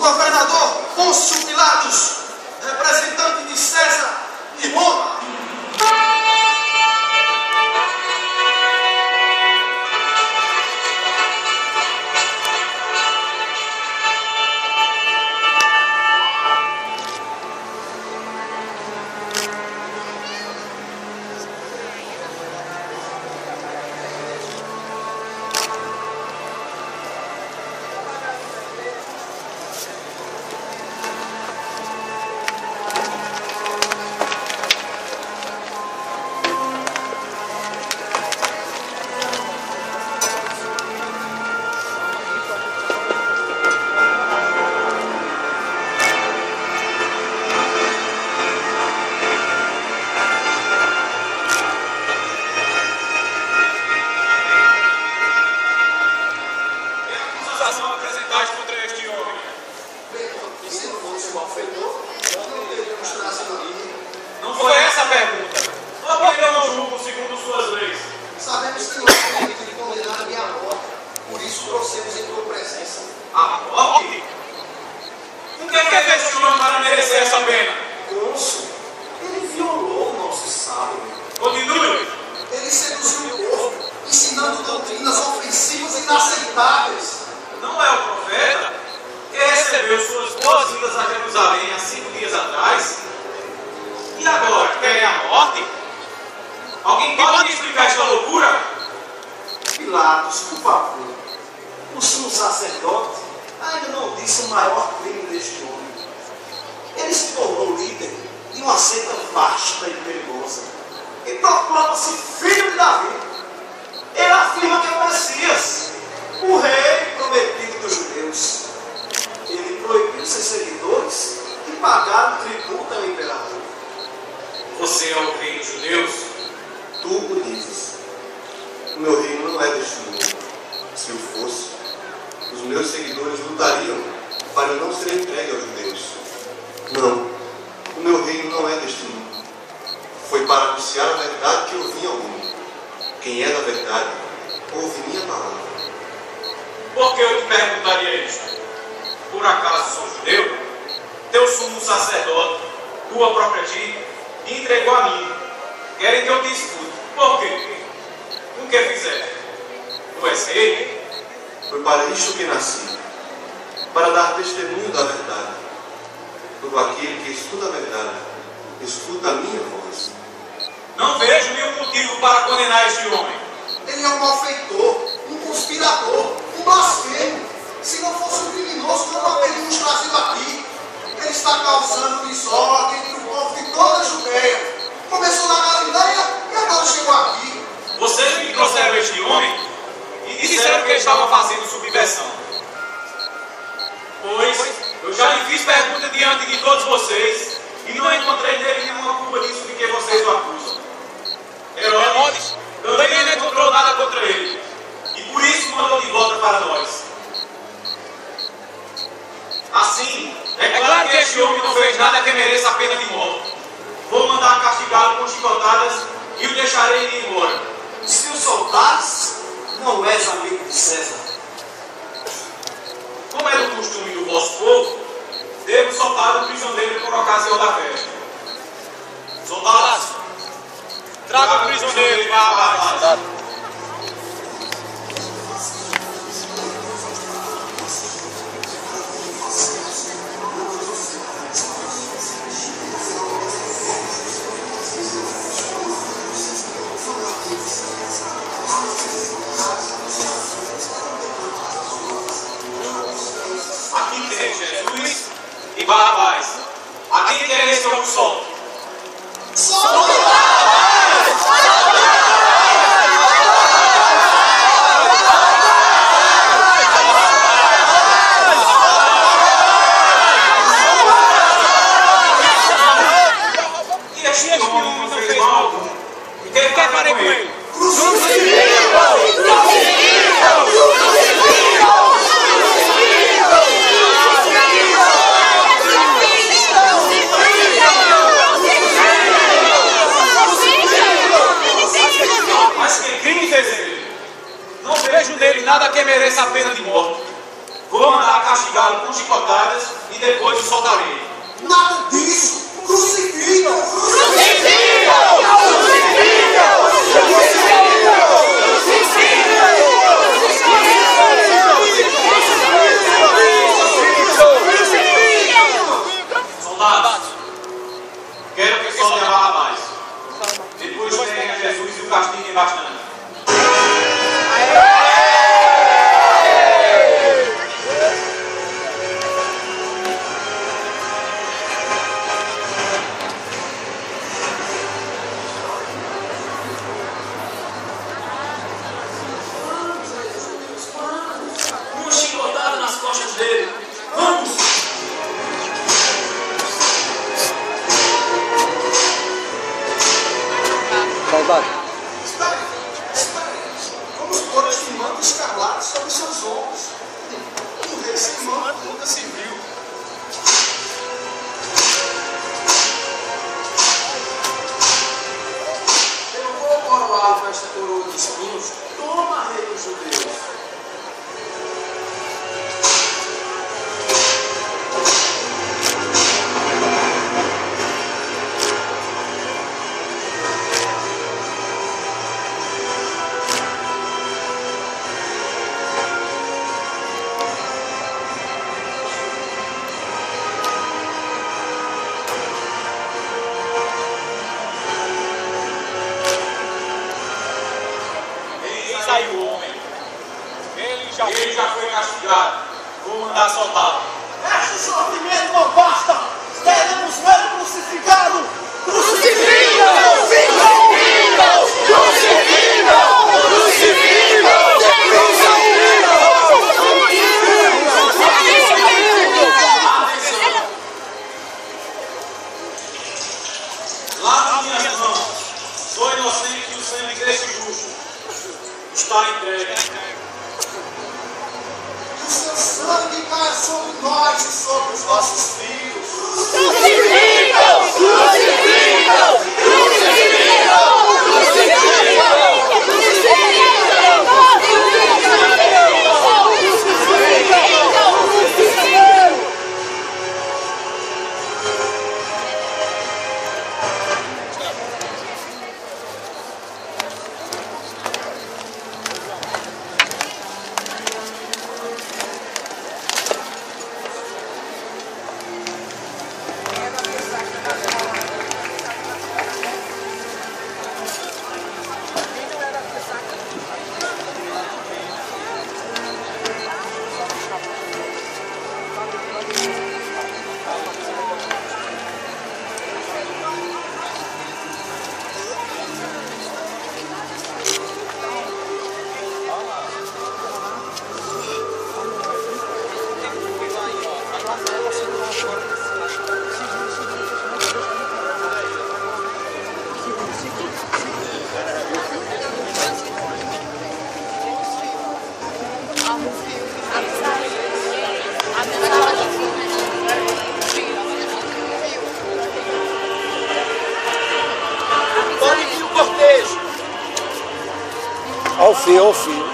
governador Pôncio Pilatos, representante de César e Roma. Não foi essa a pergunta. Ou por que eu não julgo segundo suas leis? Sabemos que não é direito de condenar a minha morte, por isso trouxemos em tua presença. A morte? O que fez este homem para merecer essa pena? Cônsul, ele violou o nosso sábio. Continue. Ele seduziu o povo, ensinando doutrinas ofensivas e inaceitáveis. Não é o profeta que recebeu suas boas-vindas a Jerusalém há 5 dias atrás? E agora, querem a morte? Alguém pode me explicar esta loucura? Pilatos, por favor, o sumo sacerdote ainda não disse o maior crime deste homem. Ele se tornou líder de uma seita vasta e perigosa e proclama-se filho de Davi. Ele afirma que é o Messias, o rei prometido dos judeus. Ele proibiu seus seguidores de pagar o tributo ao imperador. Você é o rei dos judeus? Tu o dizes. O meu reino não é deste mundo. Se o fosse, os meus seguidores lutariam para não ser entregue aos judeus. Não, o meu reino não é deste mundo. Foi para anunciar a verdade que eu vim ao mundo. Quem é da verdade, ouve minha palavra. Por que eu te perguntaria isto? Por acaso sou judeu? Teu sumo sacerdote, tua própria tia, me entregou a mim. Querem que eu te escute. Por quê? O que fizeste? Tu és rei? Foi para isto que nasci, para dar testemunho da verdade. Todo aquele que estuda a verdade, escuta a minha voz. Não vejo nenhum motivo para condenar este homem. Ele é um malfeitor, um conspirador, um blasfemo. Se não fosse um criminoso, não o teríamos trazido aqui. Ele está causando desordem entre o povo de toda a Judeia. Começou na Galileia e agora chegou aqui. Vocês me trouxeram este homem e disseram que ele estava fazendo subversão. Pois eu já lhe fiz pergunta diante de todos vocês e não encontrei nele nenhuma culpa disso de que vocês o acusam. Herodes também não encontrou nada contra ele e por isso mandou de volta para nós. Assim, é claro que este homem não fez nada que mereça a pena de morte. Vou mandar castigá-lo com chicotadas e o deixarei ir embora. Se o soltares, não és amigo de César. Como é do costume do vosso povo, devo soltar o prisioneiro por ocasião da festa. Soldados, traga o prisioneiro para Barrabás. Aqui tem Jesus e Barrabás. A quem quereis que eu vos solte? E este homem não fez mal algum. O que farei com ele? Mas que crime fez ele? Não vejo nele nada que mereça a pena de morte. Vou mandar castigá-lo com chicotadas e depois o soltarei. Nada disso! Crucificam! Soldados, quero que soltem a barra mais. Depois peguem a Jesus e o castiguem bastante. Uma chicotada nas costas dele. Vamos! Saudade. Espere! Vamos pôr este manto escarlate sobre seus ombros. Um rei sem manto nunca se viu. Eu vou coroá-lo com esta coroa de espinhos. Toma, rei dos judeus. Aí o homem. Ele já foi castigado. Vou mandar soltá-lo. Este sofrimento não basta! Queremos vê-lo crucificado! Lave minhas mãos. Sou inocente e o sangue desse justo está entregue. Que o seu sangue caia sobre nós e sobre os nossos filhos! Ao fio, ao fio.